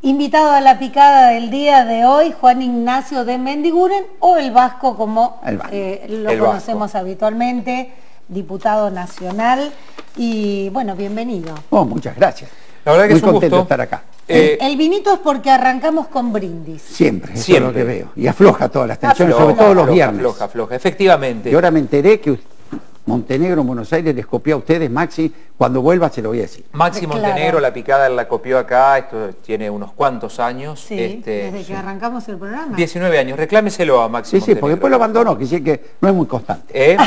Invitado a la picada del día de hoy, Juan Ignacio de Mendiguren, o el Vasco como lo conocemos habitualmente, diputado nacional. Y bueno, bienvenido. Oh, muchas gracias. La verdad que muy es un contento gusto de estar acá. El vinito es porque arrancamos con brindis. Siempre, eso Siempre. es lo que veo. Y afloja todas las tensiones, sobre todo los viernes. Afloja, efectivamente. Y ahora me enteré que Montenegro en Buenos Aires les copió a ustedes, Maxi. Cuando vuelva se lo voy a decir. Maxi Claro. Montenegro, la picada la copió acá, esto tiene unos cuantos años. Sí, desde que arrancamos el programa. 19 años, reclámeselo a Maxi Sí, Montenegro. porque después lo abandonó, que sí que no es muy constante.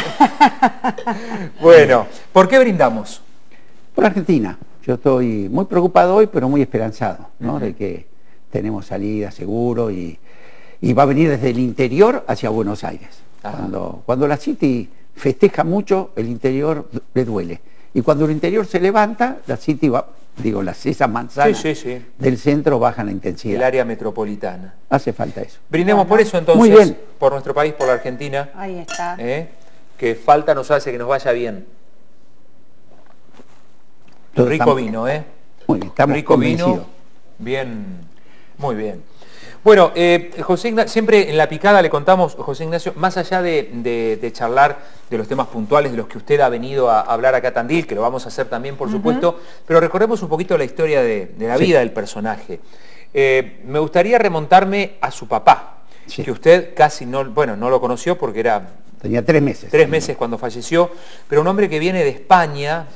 Bueno, ¿por qué brindamos? Por Argentina. Yo estoy muy preocupado hoy, pero muy esperanzado, ¿no? De que tenemos salida seguro y va a venir desde el interior hacia Buenos Aires. Cuando la City festeja mucho, el interior le duele. Y cuando el interior se levanta, la City va, esas manzanas del centro bajan la intensidad. El área metropolitana. Hace falta eso. Brindemos por eso entonces, muy bien. por nuestro país, por la Argentina. Ahí está. Que falta nos hace que nos vaya bien. Todo Rico estamos, vino, Muy bien, estamos rico convencidos. vino, bien, muy bien. Bueno, José Ignacio, siempre en la picada le contamos, José Ignacio, más allá de charlar de los temas puntuales de los que usted ha venido a hablar acá a Tandil, que lo vamos a hacer también, por supuesto, pero recorremos un poquito la historia de la vida del personaje. Me gustaría remontarme a su papá, que usted casi no lo conoció porque tenía 3 meses. 3 meses cuando falleció, pero un hombre que viene de España,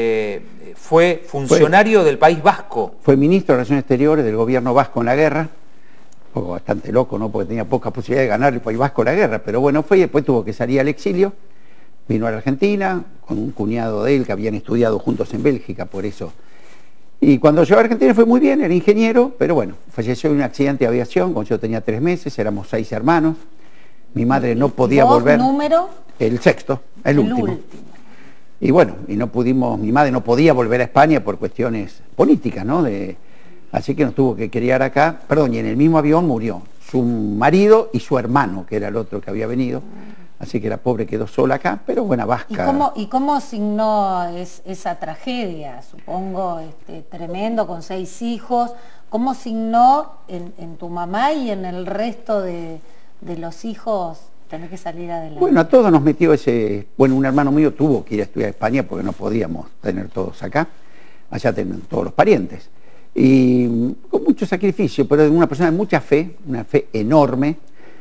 fue funcionario del País Vasco. Fue ministro de Relaciones Exteriores del gobierno vasco en la guerra. Un poco bastante loco, ¿no? Porque tenía poca posibilidad de ganar el País Vasco la guerra, pero bueno, fue y después tuvo que salir al exilio, vino a la Argentina con un cuñado de él que habían estudiado juntos en Bélgica, por eso. Y cuando llegó a Argentina fue muy bien, era ingeniero, pero bueno, falleció en un accidente de aviación cuando yo tenía 3 meses, éramos 6 hermanos, mi madre no podía volver. ¿Número? El sexto, el último. Y bueno, mi madre no podía volver a España por cuestiones políticas, ¿no? Así que nos tuvo que criar acá, y en el mismo avión murió su marido y su hermano, que era el otro que había venido, así que la pobre quedó sola acá, pero buena vasca. ¿Y cómo signó esa tragedia, supongo, tremendo, con 6 hijos? ¿Cómo signó en tu mamá y en el resto de los hijos tener que salir adelante? Bueno, a todos nos metió un hermano mío tuvo que ir a estudiar a España porque no podíamos tener todos acá, allá tenían todos los parientes. Y con mucho sacrificio, pero de una persona de mucha fe, una fe enorme,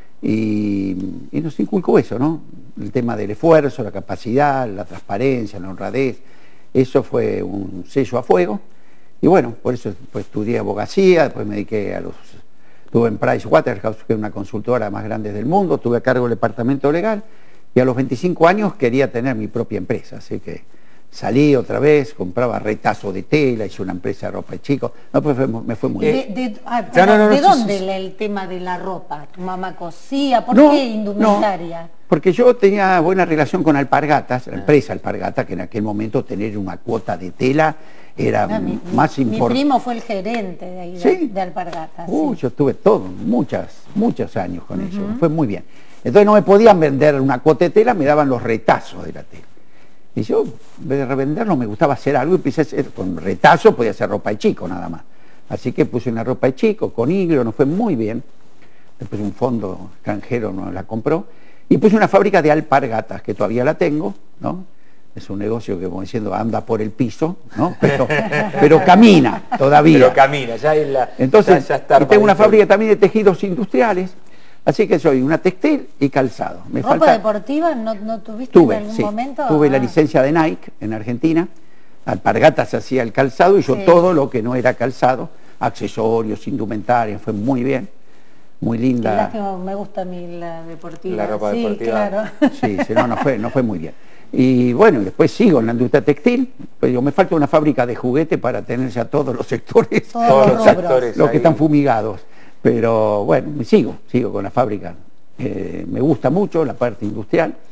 y nos inculcó eso, ¿no? El tema del esfuerzo, la capacidad, la transparencia, la honradez, eso fue un sello a fuego, y bueno, por eso pues, estudié abogacía, después me dediqué estuve en Pricewaterhouse, que es una consultora más grande del mundo, estuve a cargo del departamento legal, y a los 25 años quería tener mi propia empresa, así que salí otra vez, compraba retazos de tela, hice una empresa de ropa de chicos. No, pues me fue muy bien. ¿De dónde el tema de la ropa? ¿Tu mamá cosía? ¿Por qué indumentaria? No, porque yo tenía buena relación con Alpargatas, la empresa Alpargatas, que en aquel momento tener una cuota de tela era más importante. Mi primo fue el gerente de ahí, de Alpargatas. Yo estuve muchos años con ellos, fue muy bien. Entonces no me podían vender una cuota de tela, me daban los retazos de la tela. Y yo, en vez de revenderlo, me gustaba hacer algo y empecé a hacer, con retazo podía hacer ropa de chico nada más. Así que puse una ropa de chico, con hilo, nos fue muy bien. Después un fondo extranjero nos la compró. Y puse una fábrica de alpargatas, que todavía la tengo, ¿no? Es un negocio que, como diciendo, anda por el piso, ¿no? Pero camina todavía. Pero camina, ya es la... Entonces, ya está tengo una fábrica también de tejidos industriales. Así que soy una textil y calzado. ¿Ropa deportiva no tuviste en algún momento? Tuve la licencia de Nike en Argentina, Alpargatas hacía el calzado y yo todo lo que no era calzado, accesorios, indumentaria, fue muy bien, muy linda. Qué lástima, me gusta a mí la deportiva. La ropa deportiva. Claro. Sí, no fue muy bien. Y bueno, después sigo en la industria textil, pero me falta una fábrica de juguete para tener ya todos los sectores, todos los sectores los que están fumigados. Pero bueno, sigo con la fábrica. Me gusta mucho la parte industrial.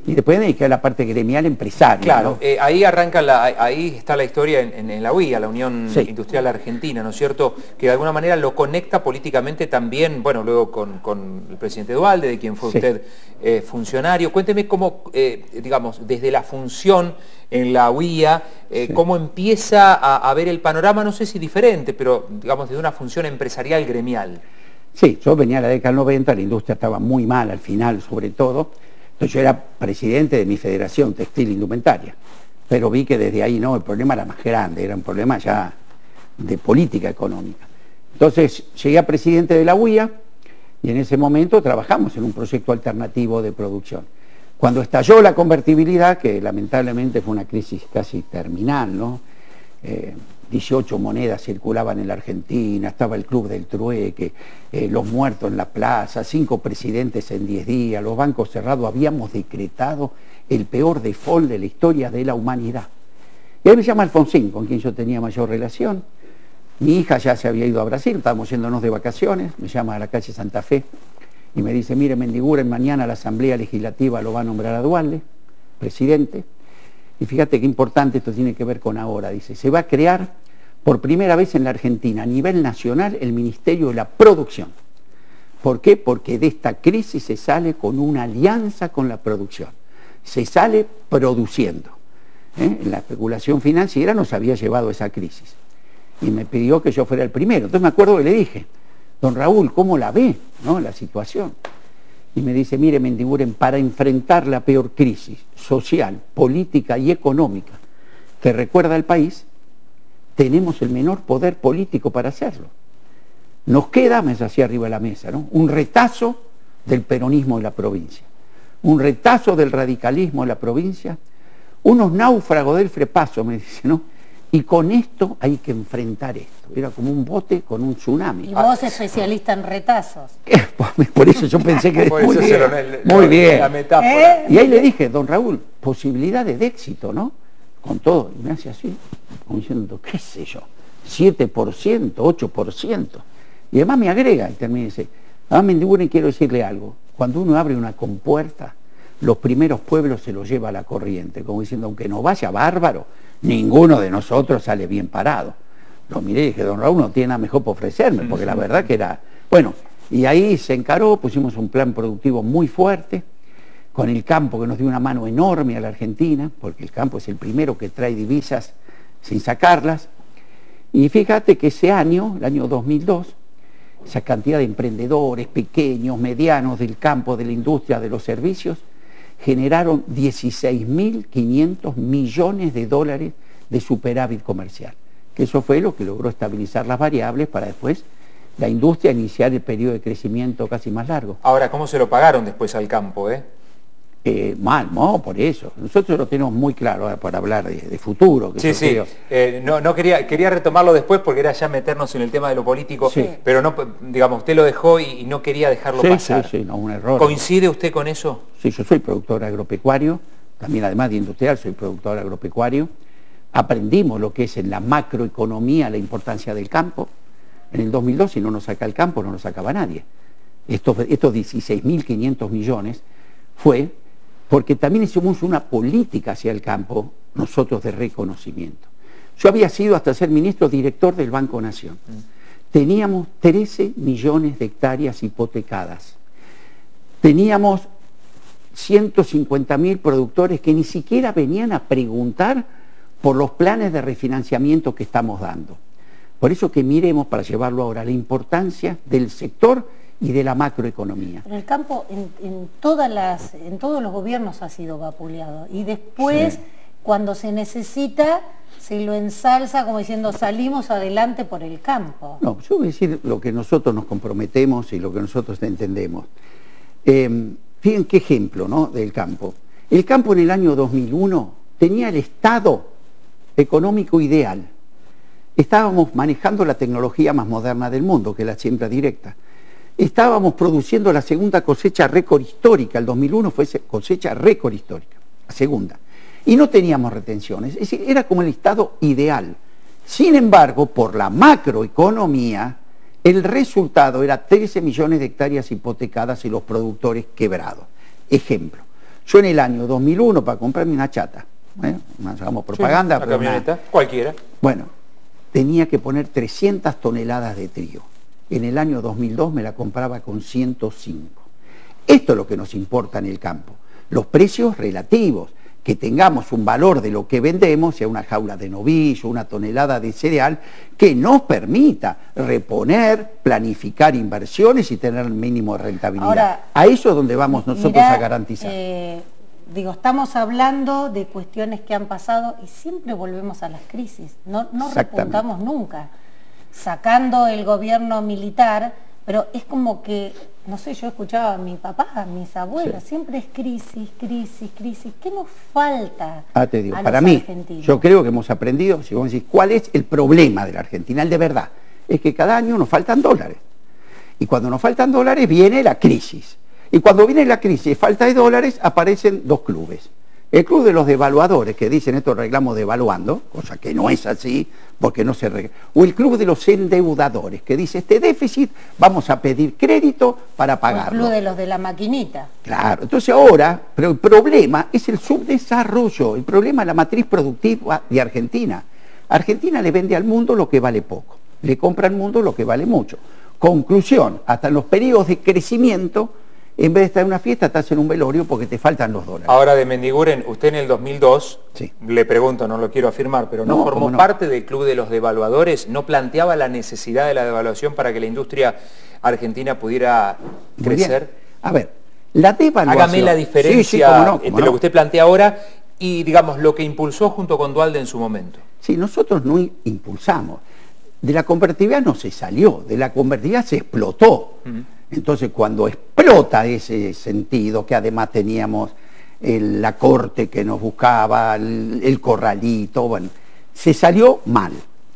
Y después me dediqué a la parte gremial empresaria. Claro, ¿no? ahí ahí está la historia en la UIA, la Unión Industrial Argentina, ¿no es cierto? Que de alguna manera lo conecta políticamente también, bueno, luego con el presidente Duhalde, de quien fue usted funcionario. Cuénteme cómo, digamos, desde la función en la UIA, cómo empieza a ver el panorama, no sé si diferente, pero digamos, desde una función empresarial gremial. Sí, yo venía a la década del 90, la industria estaba muy mal al final, sobre todo. Entonces yo era presidente de mi federación textil e indumentaria, pero vi que desde ahí no, el problema era más grande, era un problema ya de política económica. Entonces llegué a presidente de la UIA y en ese momento trabajamos en un proyecto alternativo de producción. Cuando estalló la convertibilidad, que lamentablemente fue una crisis casi terminal, ¿no? 18 monedas circulaban en la Argentina, estaba el Club del Trueque, los muertos en la plaza, 5 presidentes en 10 días, los bancos cerrados, habíamos decretado el peor default de la historia de la humanidad. Y ahí me llama Alfonsín, con quien yo tenía mayor relación. Mi hija ya se había ido a Brasil, estábamos yéndonos de vacaciones, me llama a la calle Santa Fe y me dice, mire Mendiguren, mañana la Asamblea Legislativa lo va a nombrar a Duhalde, presidente. Y fíjate qué importante esto tiene que ver con ahora, dice, se va a crear por primera vez en la Argentina a nivel nacional el Ministerio de la Producción. ¿Por qué? Porque de esta crisis se sale con una alianza con la producción, se sale produciendo. La especulación financiera nos había llevado a esa crisis y me pidió que yo fuera el primero. Entonces me acuerdo que le dije, don Raúl, ¿cómo la ve, no, la situación? Y me dice, mire Mendiguren, para enfrentar la peor crisis social, política y económica que recuerda el país, tenemos el menor poder político para hacerlo. Nos queda, me hacía arriba de la mesa, ¿no?, un retazo del peronismo en la provincia, un retazo del radicalismo en la provincia, unos náufragos del frepaso, me dice, ¿no? Y con esto hay que enfrentar esto. Era como un bote con un tsunami. Y vos especialista en retazos. Por eso yo pensé que... Muy bien. La metáfora. Y ahí le dije, don Raúl, posibilidades de éxito, ¿no? Con todo. Y me hace así, como diciendo, qué sé yo, 7%, 8%. Y además me agrega, y termina y dice, Mendiguren, quiero decirle algo. Cuando uno abre una compuerta, los primeros pueblos se los lleva a la corriente, como diciendo, aunque nos vaya bárbaro, ninguno de nosotros sale bien parado. Lo miré y dije, don Raúl no tiene nada mejor para ofrecerme, porque la verdad que era... Bueno, y ahí se encaró, pusimos un plan productivo muy fuerte, con el campo que nos dio una mano enorme a la Argentina, porque el campo es el primero que trae divisas sin sacarlas. Y fíjate que ese año, el año 2002, esa cantidad de emprendedores pequeños, medianos del campo, de la industria, de los servicios, generaron 16.500 millones de dólares de superávit comercial. Que eso fue lo que logró estabilizar las variables para después la industria iniciar el periodo de crecimiento casi más largo. Ahora, ¿cómo se lo pagaron después al campo, Mal, no, por eso. Nosotros lo tenemos muy claro ahora para hablar de futuro. Que sí. No quería retomarlo después porque era ya meternos en el tema de lo político, sí. Pero no, digamos, usted lo dejó y no quería dejarlo pasar. Sí, no, un error. ¿Coincide usted con eso? Sí, yo soy productor agropecuario, también además de industrial soy productor agropecuario. Aprendimos lo que es en la macroeconomía la importancia del campo. En el 2002, si no nos saca el campo, no nos sacaba nadie. Estos 16.500 millones fue porque también hicimos una política hacia el campo, nosotros de reconocimiento. Yo había sido hasta ser ministro director del Banco Nación. Teníamos 13 millones de hectáreas hipotecadas. Teníamos 150.000 productores que ni siquiera venían a preguntar por los planes de refinanciamiento que estamos dando. Por eso que miremos, para llevarlo ahora, la importancia del sector y de la macroeconomía. En el campo, en todos los gobiernos ha sido vapuleado. Y después, cuando se necesita, se lo ensalza como diciendo, salimos adelante por el campo. No, yo voy a decir lo que nosotros nos comprometemos y lo que nosotros entendemos. Fíjense qué ejemplo, ¿no?, del campo. El campo en el año 2001 tenía el estado económico ideal. Estábamos manejando la tecnología más moderna del mundo, que es la siembra directa. Estábamos produciendo la segunda cosecha récord histórica, el 2001 fue cosecha récord histórica, la segunda. Y no teníamos retenciones, es decir, era como el estado ideal. Sin embargo, por la macroeconomía, el resultado era 13 millones de hectáreas hipotecadas y los productores quebrados. Ejemplo, Yo en el año 2001, para comprarme una chata, hagamos propaganda, sí, una camioneta, cualquiera. Bueno, tenía que poner 300 toneladas de trigo. En el año 2002 me la compraba con 105. Esto es lo que nos importa en el campo. Los precios relativos, que tengamos un valor de lo que vendemos, sea una jaula de novillo, una tonelada de cereal, que nos permita reponer, planificar inversiones y tener el mínimo de rentabilidad. Ahora, a eso es donde vamos nosotros a garantizar. Estamos hablando de cuestiones que han pasado y siempre volvemos a las crisis, no repuntamos nunca, sacando el gobierno militar, pero es como que, no sé, yo escuchaba a mi papá, a mis abuelos, siempre es crisis, crisis, crisis. ¿Qué nos falta te digo, para mí, argentinos? Yo creo que hemos aprendido, si vos decís, ¿cuál es el problema de la Argentina? El de verdad, es que cada año nos faltan dólares. Y cuando nos faltan dólares viene la crisis. Y cuando viene la crisis, falta de dólares, aparecen dos clubes. El club de los devaluadores, que dicen esto arreglamos devaluando, cosa que no es así, porque no se arregla. O el club de los endeudadores, que dice, este déficit vamos a pedir crédito para pagarlo. El club de los de la maquinita. Claro, entonces ahora, pero el problema es el subdesarrollo, el problema es la matriz productiva de Argentina. Argentina le vende al mundo lo que vale poco, le compra al mundo lo que vale mucho. Conclusión, hasta en los periodos de crecimiento, en vez de estar en una fiesta, estás en un velorio porque te faltan los dólares. Ahora, de Mendiguren, usted en el 2002, le pregunto, no lo quiero afirmar, pero ¿no formó parte del club de los devaluadores? ¿No planteaba la necesidad de la devaluación para que la industria argentina pudiera crecer? A ver, la devaluación... Hágame la diferencia entre lo que usted plantea ahora y, digamos, lo que impulsó junto con Duhalde en su momento. Sí, nosotros no impulsamos. De la convertibilidad no se salió, de la convertibilidad se explotó. Entonces, cuando explota ese sentido, que además teníamos la corte que nos buscaba, el corralito, bueno, se salió mal.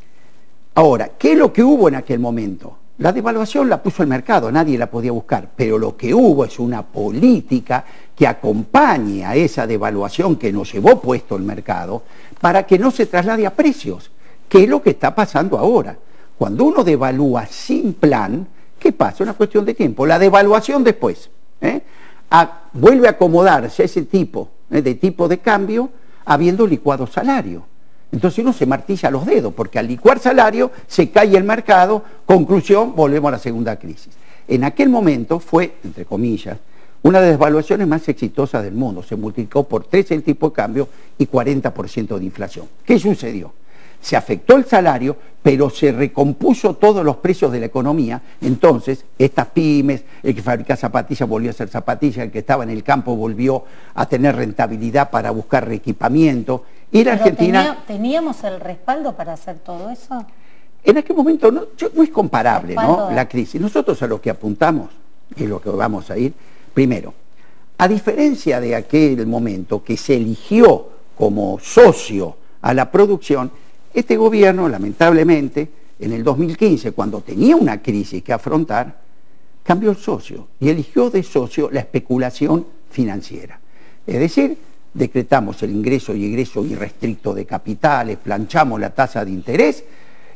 Ahora, ¿qué es lo que hubo en aquel momento? La devaluación la puso el mercado, nadie la podía buscar, pero lo que hubo es una política que acompañe a esa devaluación que nos llevó puesto el mercado para que no se traslade a precios, que es lo que está pasando ahora. Cuando uno devalúa sin plan, ¿qué pasa? Una cuestión de tiempo. La devaluación después vuelve a acomodarse a ese tipo de cambio habiendo licuado salario. Entonces uno se martilla los dedos, porque al licuar salario se cae el mercado, conclusión, volvemos a la segunda crisis. En aquel momento fue, entre comillas, una de las devaluaciones más exitosas del mundo. Se multiplicó por 3 el tipo de cambio y 40% de inflación. ¿Qué sucedió? Se afectó el salario, pero se recompuso todos los precios de la economía. Entonces, estas pymes, el que fabrica zapatillas volvió a hacer zapatillas, el que estaba en el campo volvió a tener rentabilidad para buscar reequipamiento. Y la Argentina... ¿Teníamos el respaldo para hacer todo eso? En aquel momento no es comparable, ¿no? La crisis. Nosotros a lo que apuntamos, y es lo que vamos a ir, primero, a diferencia de aquel momento que se eligió como socio a la producción, este gobierno, lamentablemente, en el 2015, cuando tenía una crisis que afrontar, cambió el socio y eligió de socio la especulación financiera. Es decir, decretamos el ingreso y egreso irrestricto de capitales, planchamos la tasa de interés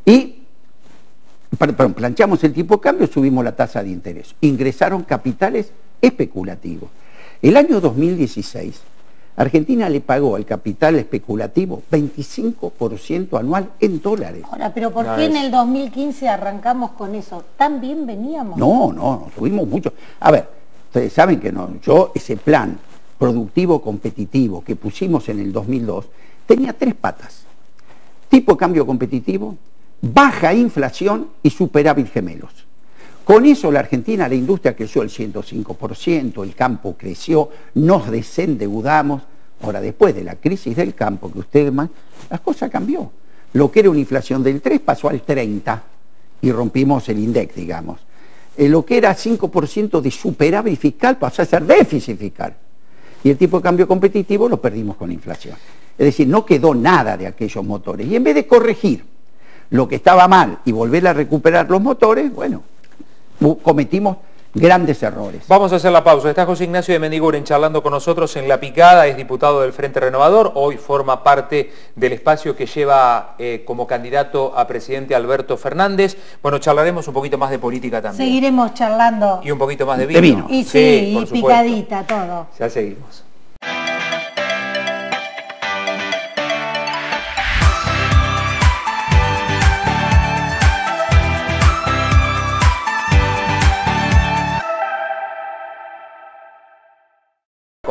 planchamos el tipo de cambio, subimos la tasa de interés. Ingresaron capitales especulativos. El año 2016, Argentina le pagó al capital especulativo 25% anual en dólares. Ahora, pero ¿por qué en el 2015 arrancamos con eso? ¿Tan bien veníamos? No, subimos mucho. A ver, ustedes saben que ese plan productivo competitivo que pusimos en el 2002 tenía 3 patas. Tipo de cambio competitivo, baja inflación y superávit gemelos. Con eso la Argentina, la industria creció el 105%, el campo creció, nos desendeudamos. Ahora, después de la crisis del campo, que ustedes más, las cosas cambió. Lo que era una inflación del 3 pasó al 30 y rompimos el INDEC, digamos. Lo que era 5% de superávit fiscal pasó a ser déficit fiscal. Y el tipo de cambio competitivo lo perdimos con la inflación. Es decir, no quedó nada de aquellos motores. Y en vez de corregir lo que estaba mal y volver a recuperar los motores, bueno, cometimos grandes errores. Vamos a hacer la pausa. Está José Ignacio de Mendiguren charlando con nosotros en La Picada, es diputado del Frente Renovador, hoy forma parte del espacio que lleva como candidato a presidente Alberto Fernández. Bueno, charlaremos un poquito más de política también. Seguiremos charlando. Y un poquito más de vino. Y sí, y picadita todo. Ya seguimos.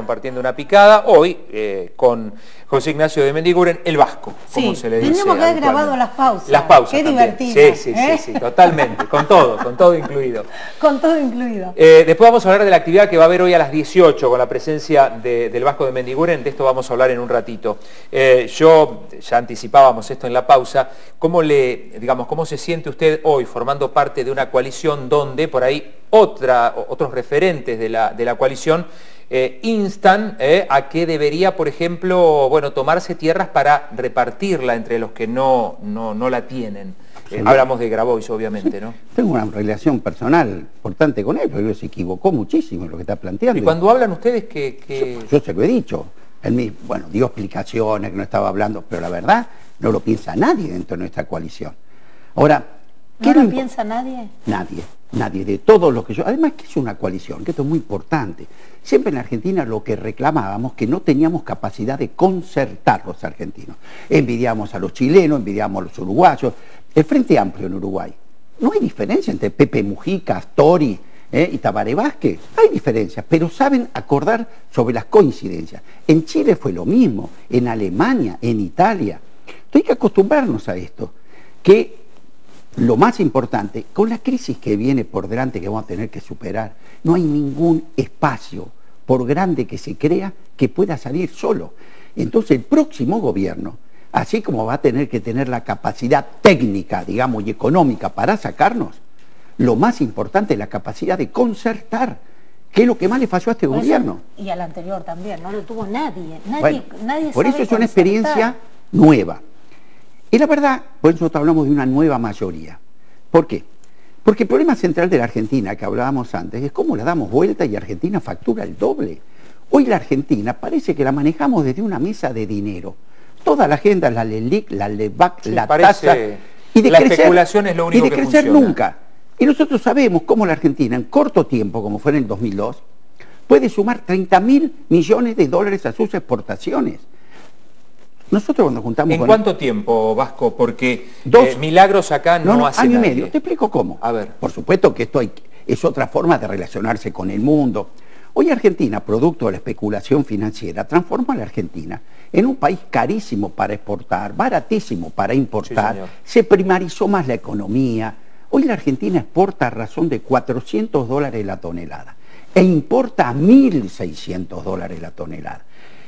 compartiendo una picada, hoy con José Ignacio de Mendiguren, el vasco, como se le dice. Teníamos que haber grabado las pausas. Las pausas Qué también. divertido. Sí, totalmente, con todo incluido. Con todo incluido. Después vamos a hablar de la actividad que va a haber hoy a las 18 con la presencia del vasco de Mendiguren, de esto vamos a hablar en un ratito. Yo, ya anticipábamos esto en la pausa, ¿cómo se siente usted hoy formando parte de una coalición donde por ahí otros referentes de la coalición instan a que debería, por ejemplo, tomarse tierras para repartirla entre los que no la tienen? Hablamos de Grabois, obviamente, ¿no? Tengo una relación personal importante con él, porque se equivocó muchísimo en lo que está planteando. Y cuando hablan ustedes que... Yo se lo he dicho. Él dio explicaciones, que no estaba hablando, pero la verdad no lo piensa nadie dentro de nuestra coalición. Ahora, ¿No lo piensa nadie? Nadie, de todos los que yo... Además, que es una coalición, que esto es muy importante. Siempre en la Argentina lo que reclamábamos, que no teníamos capacidad de concertar los argentinos. Envidiamos a los chilenos, envidiamos a los uruguayos. El Frente Amplio en Uruguay, no hay diferencia entre Pepe Mujica, Astori y Tabaré Vázquez. Hay diferencias, pero saben acordar sobre las coincidencias. En Chile fue lo mismo, en Alemania, en Italia. Entonces hay que acostumbrarnos a esto, que lo más importante, con la crisis que viene por delante que vamos a tener que superar, no hay ningún espacio, por grande que se crea, que pueda salir solo. Entonces el próximo gobierno, así como va a tener que tener la capacidad técnica, digamos, y económica para sacarnos, lo más importante es la capacidad de concertar, que es lo que más le falló a este gobierno. Y al anterior también, no lo tuvo nadie. Nadie por sabe eso es una concertar. experiencia nueva. Y la verdad, por eso nosotros hablamos de una nueva mayoría. ¿Por qué? Porque el problema central de la Argentina, que hablábamos antes, es cómo la damos vuelta y Argentina factura el doble. Hoy la Argentina parece que la manejamos desde una mesa de dinero. Toda la agenda, la LELIC, la LEVAC, la tasa, y de la crecer, especulación es lo único y de que crecer funciona. nunca. Y nosotros sabemos cómo la Argentina, en corto tiempo, como fue en el 2002, puede sumar 30.000 millones de dólares a sus exportaciones. Nosotros cuando juntamos... ¿En cuánto tiempo, Vasco? Porque dos milagros acá no hace año nadie. y medio. Te explico cómo. A ver. Por supuesto que esto es otra forma de relacionarse con el mundo. Hoy Argentina, producto de la especulación financiera, transformó a la Argentina en un país carísimo para exportar, baratísimo para importar. Sí, se primarizó más la economía. Hoy la Argentina exporta a razón de $400 la tonelada e importa a $1.600 la tonelada.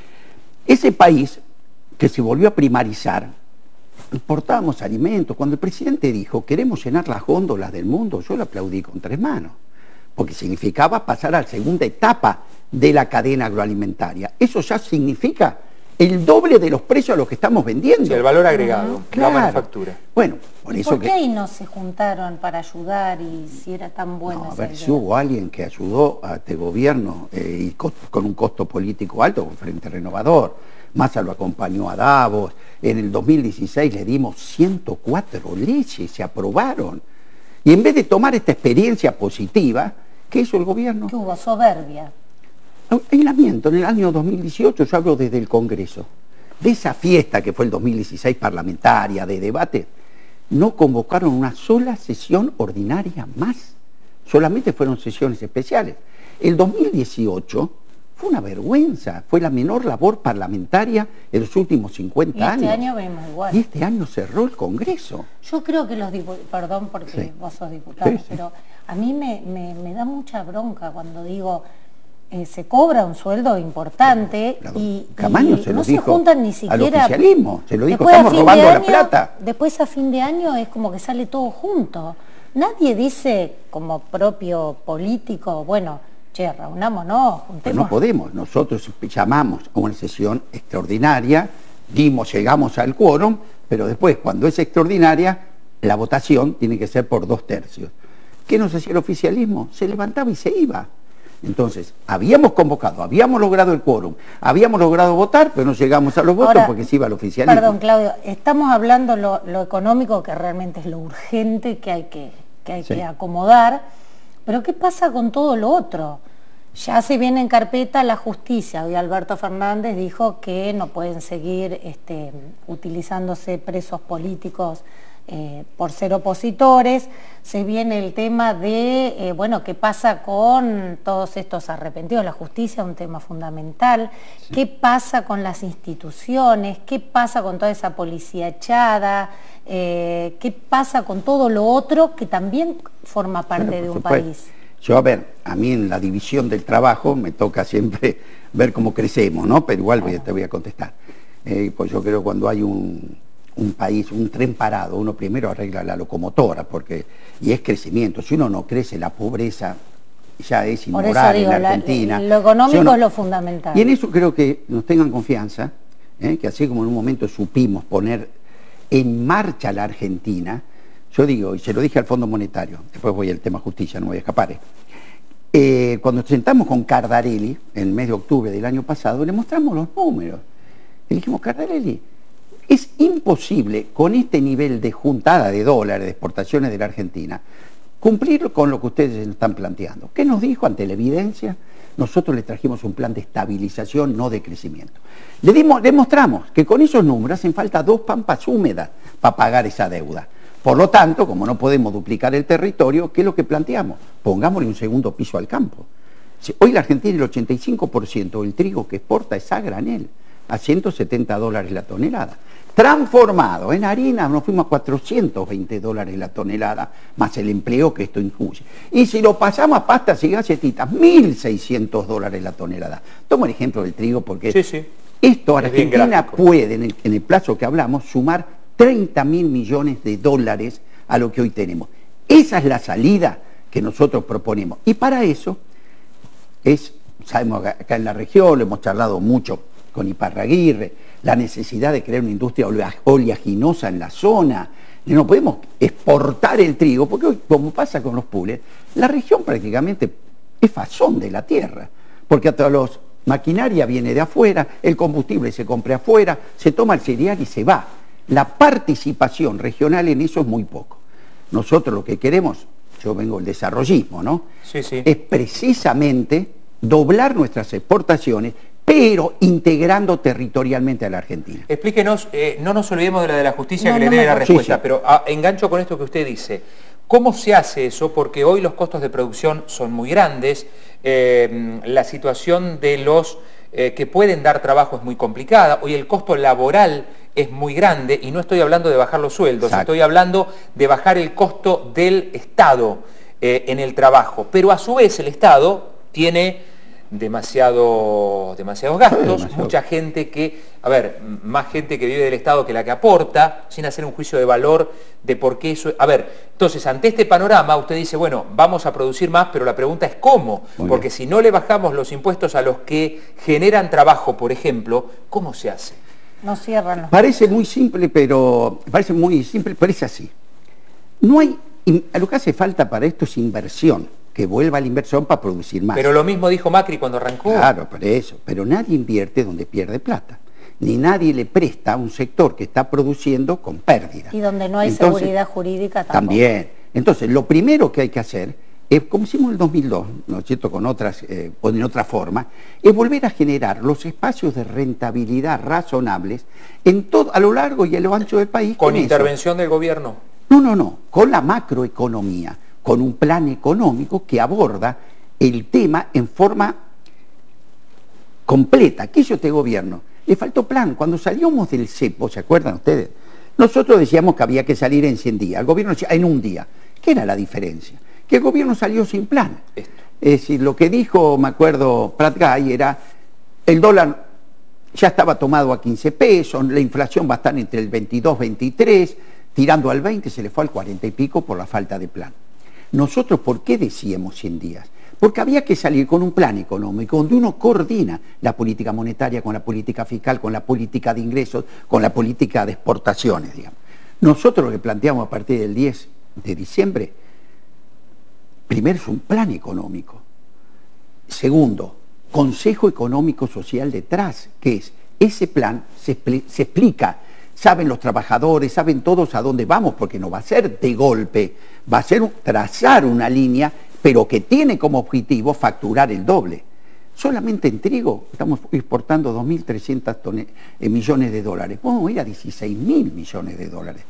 Ese país que se volvió a primarizar, importábamos alimentos. Cuando el presidente dijo, queremos llenar las góndolas del mundo, yo lo aplaudí con 3 manos, porque significaba pasar a la segunda etapa de la cadena agroalimentaria. Eso ya significa el doble de los precios a los que estamos vendiendo. Sí, el valor agregado, claro. la manufactura. Bueno, por eso ¿Por qué ahí no se juntaron para ayudar y si era tan buena a esa ver, idea? si hubo alguien que ayudó a este gobierno y con un costo político alto, con Frente Renovador. Massa lo acompañó a Davos. En el 2016 le dimos 104 leyes, se aprobaron. Y en vez de tomar esta experiencia positiva, ¿qué hizo el gobierno? ¿Qué hubo? Soberbia. Aislamiento. En el año 2018, yo hablo desde el Congreso, de esa fiesta que fue el 2016 parlamentaria, de debate, no convocaron una sola sesión ordinaria más. Solamente fueron sesiones especiales. El 2018 fue una vergüenza, fue la menor labor parlamentaria en los últimos 50 años. Y este año vemos igual. Y este año cerró el Congreso. Yo creo que los diputados, perdón porque Sí. vos sos diputado, Sí, sí. pero a mí me da mucha bronca cuando digo, se cobra un sueldo importante y Camaño se lo no se dijo juntan ni al siquiera... oficialismo, se lo dijo, Después, a estamos fin de robando la año, plata. Después a fin de año es como que sale todo junto. Nadie dice como propio político, bueno, che, reunámonos, Pero juntemos. no podemos, nosotros llamamos a una sesión extraordinaria, llegamos al quórum, pero después cuando es extraordinaria, la votación tiene que ser por 2/3. ¿Qué nos hacía el oficialismo? Se levantaba y se iba. Entonces, habíamos convocado, habíamos logrado el quórum, habíamos logrado votar, pero no llegamos a los votos Ahora, porque se iba el oficialismo. Perdón, Claudio, estamos hablando lo económico, que realmente es lo urgente que hay Sí. que acomodar, pero ¿qué pasa con todo lo otro? Ya se viene en carpeta la justicia. Hoy Alberto Fernández dijo que no pueden seguir utilizándose presos políticos por ser opositores. Se viene el tema de, bueno, qué pasa con todos estos arrepentidos, la justicia es un tema fundamental, sí. ¿Qué pasa con las instituciones? ¿Qué pasa con toda esa policía echada? ¿Qué pasa con todo lo otro que también forma parte de un país? Yo, a ver, a mí en la división del trabajo me toca siempre ver cómo crecemos, ¿no? Pero igual te voy a contestar. Pues yo creo que cuando hay un país, un tren parado, uno primero arregla la locomotora, y es crecimiento. Si uno no crece, la pobreza ya es inmoral en la Argentina. Lo económico es lo fundamental. Y en eso creo que nos tengan confianza, que así como en un momento supimos poner en marcha la Argentina, yo digo, y se lo dije al Fondo Monetario, después voy al tema justicia, no voy a escapar. Cuando nos sentamos con Cardarelli, en el mes de octubre del año pasado, le mostramos los números. Le dijimos, Cardarelli, es imposible con este nivel de juntada de dólares, de exportaciones de la Argentina, cumplir con lo que ustedes están planteando. ¿Qué nos dijo ante la evidencia? Nosotros le trajimos un plan de estabilización, no de crecimiento. Le mostramos que con esos números hacen falta 2 pampas húmedas para pagar esa deuda. Por lo tanto, como no podemos duplicar el territorio, ¿qué es lo que planteamos? Pongámosle un segundo piso al campo. Hoy la Argentina, el 85% del trigo que exporta es a granel, a $170 la tonelada. Transformado en harina, nos fuimos a $420 la tonelada, más el empleo que esto incluye. Y si lo pasamos a pastas y galletitas, $1.600 la tonelada. Tomo el ejemplo del trigo porque esto Argentina puede, en el plazo que hablamos, sumar 30.000 millones de dólares a lo que hoy tenemos. Esa es la salida que nosotros proponemos. Y para eso, sabemos acá en la región, lo hemos charlado mucho con Iparraguirre, la necesidad de crear una industria oleaginosa en la zona. No podemos exportar el trigo, porque hoy, como pasa con los pules, la región prácticamente es fazón de la tierra, porque hasta los maquinaria viene de afuera, el combustible se compra afuera, se toma el cereal y se va. La participación regional en eso es muy poco. Nosotros lo que queremos, yo vengo del desarrollismo, ¿no? Es precisamente doblar nuestras exportaciones, pero integrando territorialmente a la Argentina. Explíquenos, no nos olvidemos de la justicia que le dé la respuesta, pero engancho con esto que usted dice. ¿Cómo se hace eso? Porque hoy los costos de producción son muy grandes, la situación de los que pueden dar trabajo es muy complicada, hoy el costo laboral es muy grande, y no estoy hablando de bajar los sueldos, estoy hablando de bajar el costo del Estado en el trabajo, pero a su vez el Estado tiene demasiados gastos, mucha gente que, más gente que vive del Estado que la que aporta, sin hacer un juicio de valor de por qué eso... entonces ante este panorama usted dice, bueno, vamos a producir más, pero la pregunta es ¿cómo? Porque si no le bajamos los impuestos a los que generan trabajo, por ejemplo, ¿cómo se hace? No cierran los... Parece muy simple, pero es así. No hay... Lo que hace falta para esto es inversión, que vuelva la inversión para producir más. Pero lo mismo dijo Macri cuando arrancó. Claro, por eso. Pero nadie invierte donde pierde plata. Ni nadie le presta a un sector que está produciendo con pérdida. Y donde no hay seguridad jurídica tampoco. También. Entonces, lo primero que hay que hacer es, como hicimos en el 2002, ¿no es cierto?, con otras, o en otra forma, es volver a generar los espacios de rentabilidad razonables a lo largo y a lo ancho del país. ¿Con intervención del gobierno? No. Con la macroeconomía, con un plan económico que aborda el tema en forma completa. ¿Qué hizo este gobierno? Le faltó plan. Cuando salimos del cepo, ¿se acuerdan ustedes? Nosotros decíamos que había que salir en 100 días. El gobierno decía en un día. ¿Qué era la diferencia? Que el gobierno salió sin plan. Es decir, lo que dijo, me acuerdo, Prat Gay era, el dólar ya estaba tomado a 15 pesos, la inflación va a estar entre el 22, 23, tirando al 20, se le fue al 40 y pico por la falta de plan. Nosotros, ¿por qué decíamos 100 días? Porque había que salir con un plan económico donde uno coordina la política monetaria con la política fiscal, con la política de ingresos, con la política de exportaciones, digamos. Nosotros lo que planteamos a partir del 10 de diciembre, primero es un plan económico. Segundo, Consejo Económico Social detrás, que es ese plan, se explica, saben los trabajadores, saben todos a dónde vamos, porque no va a ser de golpe, va a ser trazar una línea, pero que tiene como objetivo facturar el doble. Solamente en trigo estamos exportando 2.300 millones de dólares. Vamos a ir a 16.000 millones de dólares.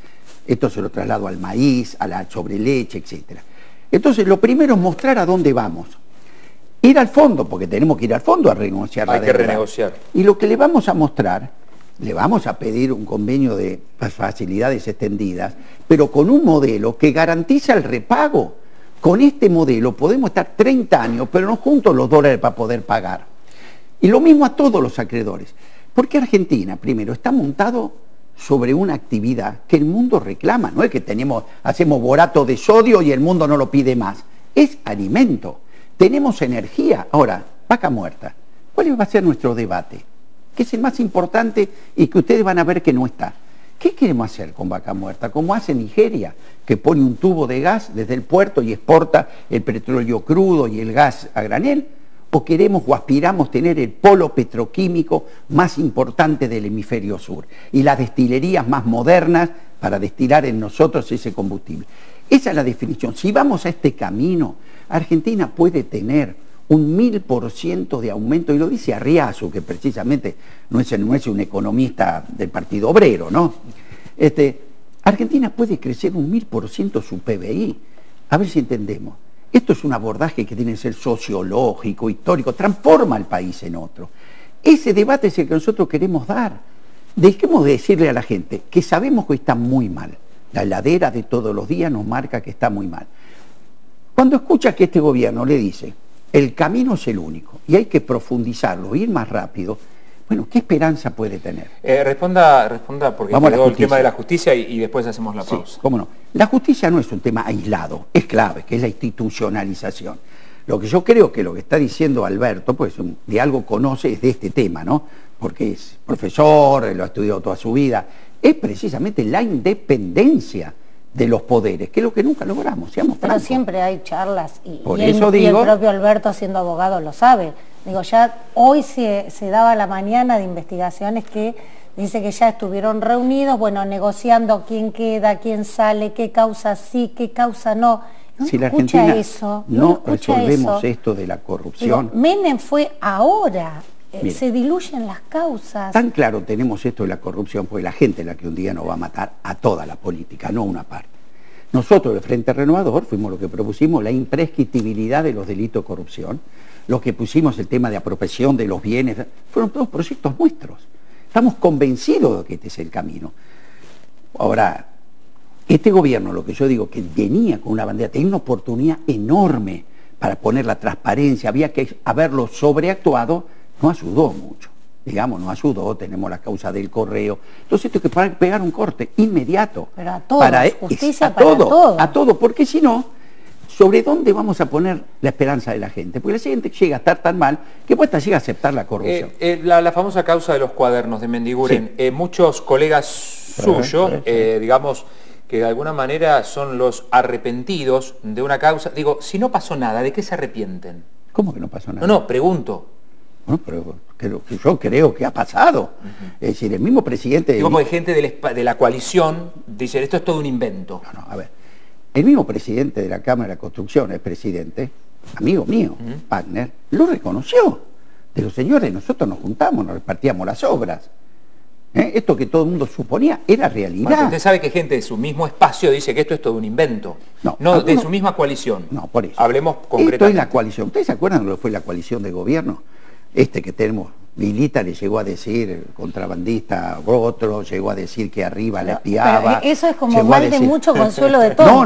Esto se lo traslado al maíz, a la sobreleche, etc. Entonces, lo primero es mostrar a dónde vamos. Ir al fondo, porque tenemos que ir al fondo a renegociar la deuda. Hay que renegociar. Y lo que le vamos a mostrar, le vamos a pedir un convenio de facilidades extendidas, pero con un modelo que garantiza el repago. Con este modelo podemos estar 30 años, pero no juntos los dólares para poder pagar. Y lo mismo a todos los acreedores. Porque Argentina, primero, está montado sobre una actividad que el mundo reclama. No es que hacemos borato de sodio y el mundo no lo pide más. Es alimento. Tenemos energía. Ahora, vaca muerta. ¿Cuál va a ser nuestro debate? Que es el más importante y que ustedes van a ver que no está. ¿Qué queremos hacer con vaca muerta? Como hace Nigeria, que pone un tubo de gas desde el puerto y exporta el petróleo crudo y el gas a granel. ¿O queremos o aspiramos tener el polo petroquímico más importante del hemisferio sur y las destilerías más modernas para destilar en nosotros ese combustible? Esa es la definición. Si vamos a este camino, Argentina puede tener un 1000% de aumento, y lo dice Arriazu, que precisamente no es un economista del Partido Obrero, ¿no? Argentina puede crecer un 1000% su PBI. A ver si entendemos. Esto es un abordaje que tiene que ser sociológico, histórico, transforma al país en otro. Ese debate es el que nosotros queremos dar. Dejemos de decirle a la gente que sabemos que está muy mal. La heladera de todos los días nos marca que está muy mal. Cuando escucha que este gobierno le dice, el camino es el único y hay que profundizarlo, ir más rápido, bueno, ¿qué esperanza puede tener? Responda porque vamos quedó el tema de la justicia y después hacemos la pausa. Sí, cómo no. La justicia no es un tema aislado, es clave, que es la institucionalización. Lo que yo creo que lo que está diciendo Alberto, pues de algo conoce, es de este tema, ¿no? Porque es profesor, lo ha estudiado toda su vida, es precisamente la independencia de los poderes, que es lo que nunca logramos, seamos Pero francos. siempre hay charlas y y el propio Alberto, siendo abogado, lo sabe. Digo, ya hoy se daba la mañana de investigaciones que dice que ya estuvieron reunidos, bueno, negociando quién queda, quién sale, qué causa sí, qué causa no. Si la Argentina no resolvemos esto de la corrupción... Digo, Menem fue ahora, mire, se diluyen las causas. Tan claro tenemos esto de la corrupción, porque la gente es la que un día nos va a matar a toda la política, no a una parte. Nosotros, el Frente Renovador, fuimos los que propusimos la imprescriptibilidad de los delitos de corrupción, los que pusimos el tema de apropiación de los bienes, fueron todos proyectos nuestros. Estamos convencidos de que este es el camino. Ahora, este gobierno, lo que yo digo, que venía con una bandera, tenía una oportunidad enorme para poner la transparencia, había que haberlo sobreactuado, no ayudó mucho. Digamos, no ayudó, tenemos la causa del correo. Entonces esto hay que pegar un corte inmediato. Pero a todos, justicia para todo. A todo, porque si no, ¿sobre dónde vamos a poner la esperanza de la gente? Porque la gente llega a estar tan mal que puede llega a aceptar la corrupción. La famosa causa de los cuadernos de Mendiguren, sí. Muchos colegas suyos, digamos, que de alguna manera son los arrepentidos de una causa. Digo, si no pasó nada, ¿de qué se arrepienten? ¿Cómo que no pasó nada? No, pregunto. No, pero yo creo que ha pasado. Es decir, el mismo presidente... Digo, porque gente de la coalición dice, esto es todo un invento. No, a ver. El mismo presidente de la Cámara de la Construcción, el presidente, amigo mío, Wagner, lo reconoció. De los señores, nosotros nos juntamos, nos repartíamos las obras. Esto que todo el mundo suponía era realidad. Bueno, usted sabe que gente de su mismo espacio dice que esto es todo un invento. No, de su misma coalición. No, por eso. Hablemos concretamente. Esto es la coalición. ¿Ustedes se acuerdan de lo que fue la coalición de gobierno? Que tenemos, Milita le llegó a decir, contrabandista, otro llegó a decir que arriba le espiaba. Eso es como mal de mucho consuelo de todo.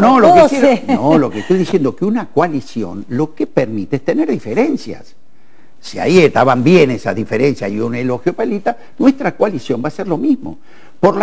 Lo que estoy diciendo que una coalición lo que permite es tener diferencias. Si ahí estaban bien esas diferencias y un elogio para Milita, nuestra coalición va a ser lo mismo. Por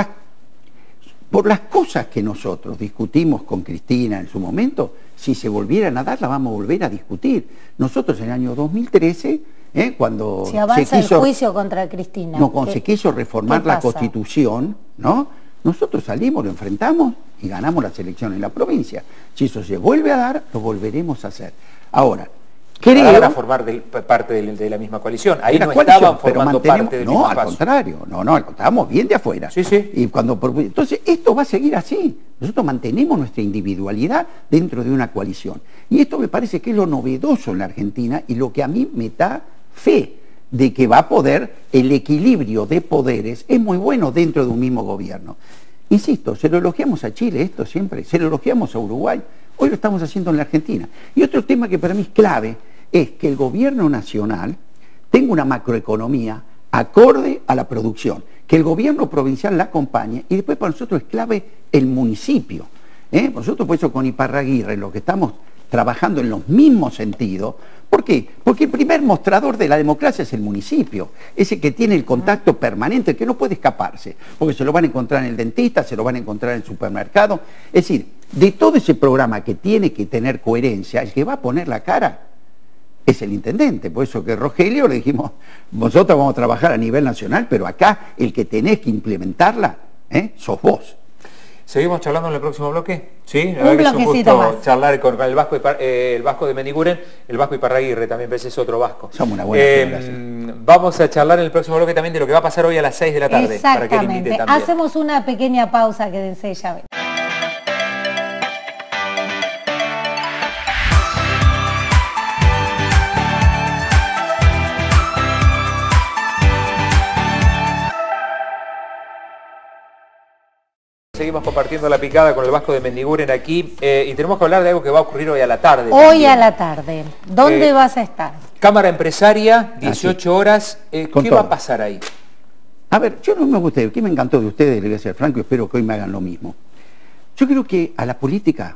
las cosas que nosotros discutimos con Cristina en su momento, si se volvieran a dar, las vamos a volver a discutir. Nosotros en el año 2013... cuando si avanza el juicio contra Cristina. No, cuando se quiso reformar la Constitución, ¿no? Nosotros salimos, lo enfrentamos y ganamos las elecciones en la provincia. Si eso se vuelve a dar, lo volveremos a hacer. Ahora, creo... a formar parte de la misma coalición. Ahí no estaban formando parte del mismo espacio. No, al contrario. No, estábamos bien de afuera. Sí. Y entonces, esto va a seguir así. Nosotros mantenemos nuestra individualidad dentro de una coalición. Y esto me parece que es lo novedoso en la Argentina y lo que a mí me da fe de que va a poder, el equilibrio de poderes es muy bueno dentro de un mismo gobierno. Insisto, se lo elogiamos a Chile, esto siempre, se lo elogiamos a Uruguay, hoy lo estamos haciendo en la Argentina. Y otro tema que para mí es clave es que el gobierno nacional tenga una macroeconomía acorde a la producción, que el gobierno provincial la acompañe y después para nosotros es clave el municipio. Nosotros por eso con Iparraguirre lo que estamos trabajando en los mismos sentidos. ¿Por qué? Porque el primer mostrador de la democracia es el municipio, ese que tiene el contacto permanente, que no puede escaparse, porque se lo van a encontrar en el dentista, se lo van a encontrar en el supermercado. Es decir, de todo ese programa que tiene que tener coherencia, el que va a poner la cara es el intendente. Por eso que Rogelio le dijimos, nosotros vamos a trabajar a nivel nacional, pero acá el que tenés que implementarla, sos vos. ¿Seguimos charlando en el próximo bloque? Sí, la un verdad que es un bloquecito gusto más. charlar con el Vasco de Mendiguren, el Vasco Iparraguirre, también ves es otro Vasco. Somos una buena generación. Vamos a charlar en el próximo bloque también de lo que va a pasar hoy a las 6 de la tarde. Para que él invite Exactamente. también. Hacemos una pequeña pausa, quédense, ya ven. Seguimos compartiendo la picada con el Vasco de Mendiguren aquí y tenemos que hablar de algo que va a ocurrir hoy a la tarde. Hoy también. a la tarde. ¿Dónde vas a estar? Cámara Empresaria, 18 horas. ¿Qué todo. va a pasar ahí? A ver, yo no me gusta, que me encantó de ustedes, le voy a ser franco, y espero que hoy me hagan lo mismo. Yo creo que a la política,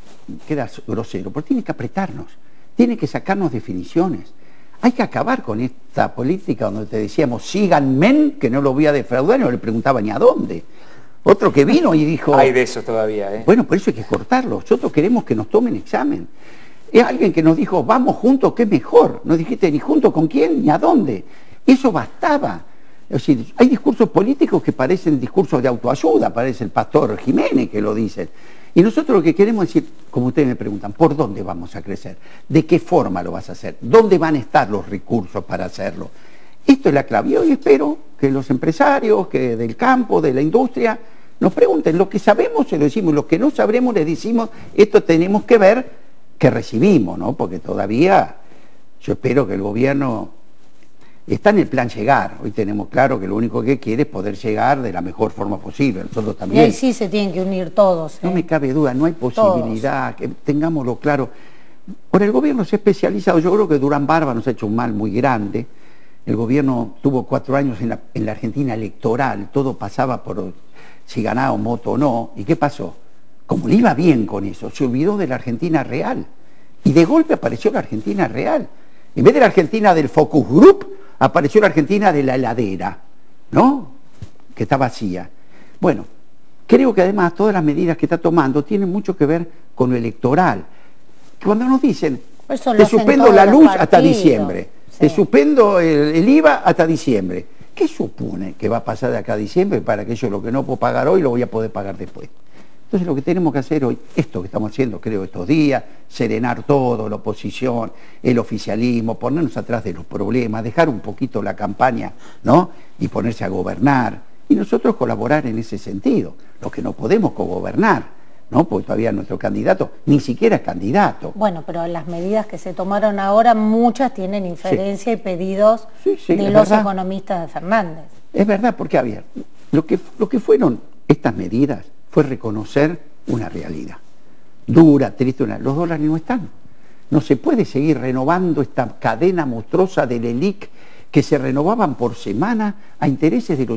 queda grosero, porque tiene que apretarnos, tiene que sacarnos definiciones. Hay que acabar con esta política donde te decíamos, síganme, que no lo voy a defraudar, y no le preguntaba ni a dónde. Otro que vino y dijo... Hay de eso todavía, ¿eh? Bueno, por eso hay que cortarlo. Nosotros queremos que nos tomen examen. Es alguien que nos dijo, vamos juntos, que es mejor. No dijiste ni juntos con quién ni a dónde. Eso bastaba. Es decir, hay discursos políticos que parecen discursos de autoayuda, parece el pastor Jiménez que lo dice. Y nosotros lo que queremos decir, como ustedes me preguntan, ¿por dónde vamos a crecer? ¿De qué forma lo vas a hacer? ¿Dónde van a estar los recursos para hacerlo? Esto es la clave. Y hoy espero que los empresarios, que del campo, de la industria, nos pregunten. Lo que sabemos se lo decimos, lo que no sabremos les decimos, esto tenemos que ver que recibimos, ¿no? Porque todavía yo espero que el gobierno está en el plan llegar. Hoy tenemos claro que lo único que quiere es poder llegar de la mejor forma posible. Nosotros Y también. ahí sí se tienen que unir todos. No me cabe duda, no hay posibilidad, que tengámoslo claro. Ahora, el gobierno se ha especializado, yo creo que Durán Barba nos ha hecho un mal muy grande. El gobierno tuvo 4 años en la Argentina electoral, todo pasaba por si ganaba un voto o no. ¿Y qué pasó? Como le iba bien con eso, se olvidó de la Argentina real. Y de golpe apareció la Argentina real. En vez de la Argentina del Focus Group, apareció la Argentina de la heladera, ¿no? Que está vacía. Bueno, creo que además todas las medidas que está tomando tienen mucho que ver con lo electoral. Cuando nos dicen, te suspendo la luz hasta diciembre, te suspendo el IVA hasta diciembre, ¿qué supone que va a pasar de acá a diciembre para que yo lo que no puedo pagar hoy lo voy a poder pagar después? Entonces lo que tenemos que hacer hoy, esto que estamos haciendo creo estos días, serenar todo, la oposición, el oficialismo, ponernos atrás de los problemas, dejar un poquito la campaña, ¿no? Y ponerse a gobernar. Y nosotros colaborar en ese sentido. Lo que no podemos cogobernar, ¿no? Porque todavía nuestro candidato ni siquiera es candidato. Bueno, pero las medidas que se tomaron ahora, muchas tienen inferencia y pedidos de los verdad. Economistas de Fernández. Es verdad, porque a ver, lo que fueron estas medidas fue reconocer una realidad. Dura, triste, los dólares no están. No se puede seguir renovando esta cadena monstruosa del ELIC que se renovaban por semana a intereses del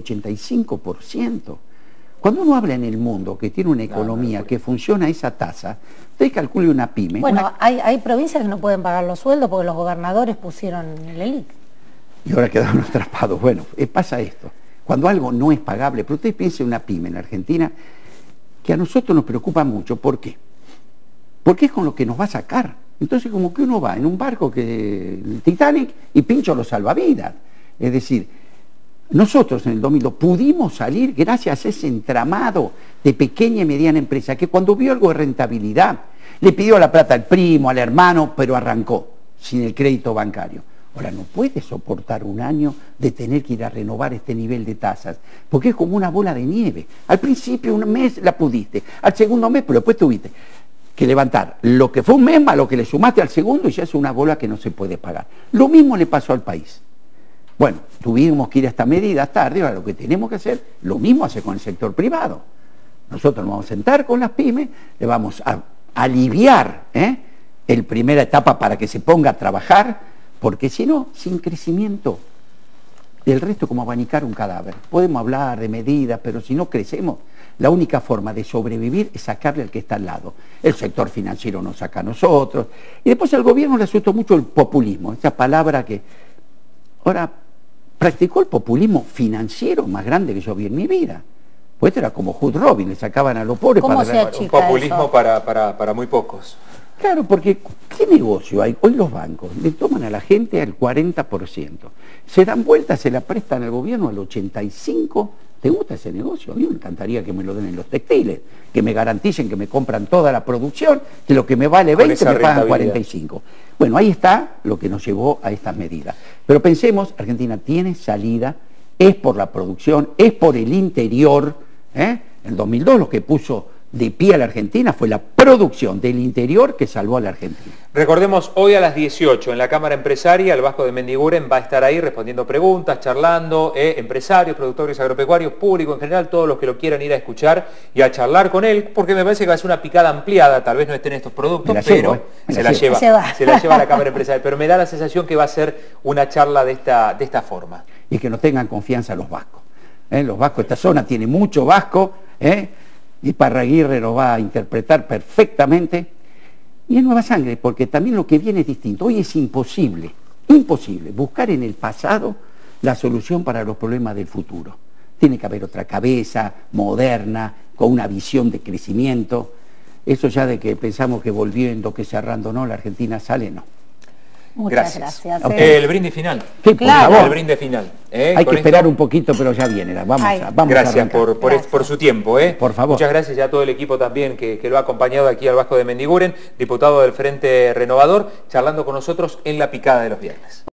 85%. Cuando uno habla en el mundo que tiene una economía que funciona a esa tasa, usted calcule una pyme. Bueno, hay provincias que no pueden pagar los sueldos porque los gobernadores pusieron el ELIC. Y ahora quedaron atrapados. Bueno, pasa esto. Cuando algo no es pagable, pero usted piense en una pyme en Argentina, que a nosotros nos preocupa mucho. ¿Por qué? Porque es con lo que nos va a sacar. Entonces como que uno va en un barco, el Titanic, y pincho los salvavidas. Es decir, nosotros en el 2002 pudimos salir gracias a ese entramado de pequeña y mediana empresa que cuando vio algo de rentabilidad le pidió la plata al primo, al hermano, pero arrancó sin el crédito bancario. Ahora no puede soportar un año de tener que ir a renovar este nivel de tasas, porque es como una bola de nieve. Al principio un mes la pudiste, al segundo mes, pero después tuviste que levantar lo que fue un mes más lo que le sumaste al segundo y ya es una bola que no se puede pagar. Lo mismo le pasó al país. Bueno, tuvimos que ir a estas medidas tarde, ahora lo que tenemos que hacer, lo mismo hace con el sector privado. Nosotros nos vamos a sentar con las pymes, le vamos a aliviar el primera etapa para que se ponga a trabajar, porque si no, sin crecimiento, el resto es como abanicar un cadáver. Podemos hablar de medidas, pero si no crecemos, la única forma de sobrevivir es sacarle al que está al lado. El sector financiero nos saca a nosotros. Y después al gobierno le asustó mucho el populismo, esa palabra que ahora practicó el populismo financiero más grande que yo vi en mi vida. Pues esto era como Hood Robin, le sacaban a los pobres ¿Cómo para... se Un populismo para muy pocos. Claro, porque ¿qué negocio hay? Hoy los bancos le toman a la gente al 40%. Se dan vueltas, se la prestan al gobierno al 85%. ¿Te gusta ese negocio? A mí me encantaría que me lo den en los textiles, que me garanticen que me compran toda la producción, que lo que me vale 20 me pagan 45. Bueno, ahí está lo que nos llevó a estas medidas. Pero pensemos, Argentina tiene salida, es por la producción, es por el interior. En 2002 lo que puso de pie a la Argentina fue la producción del interior que salvó a la Argentina. Recordemos, hoy a las 18 en la Cámara Empresaria, el Vasco de Mendiguren va a estar ahí respondiendo preguntas, charlando, empresarios, productores agropecuarios, público en general, todos los que lo quieran ir a escuchar y a charlar con él, porque me parece que va a ser una picada ampliada, tal vez no estén estos productos, pero se la lleva a la Cámara Empresaria. Pero me da la sensación que va a ser una charla de esta forma. Y que nos tengan confianza los vascos. Los vascos, esta zona tiene mucho vasco, y Parraguirre lo va a interpretar perfectamente, y es nueva sangre, porque también lo que viene es distinto. Hoy es imposible buscar en el pasado la solución para los problemas del futuro. Tiene que haber otra cabeza, moderna, con una visión de crecimiento. Eso ya de que pensamos que volviendo, que cerrando no, la Argentina sale, no. Muchas gracias. El brindis final. Sí, claro. por favor. El brindis final. Hay que esperar un poquito, pero ya viene. Vamos gracias a por su tiempo. Por favor. Muchas gracias ya a todo el equipo también que lo ha acompañado aquí al Vasco de Mendiguren, diputado del Frente Renovador, charlando con nosotros en la picada de los viernes.